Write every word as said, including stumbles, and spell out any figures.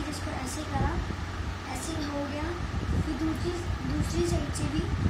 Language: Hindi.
फिर इसको ऐसे करा, ऐसे हो गया। फिर दूसरी दूसरी साइड से भी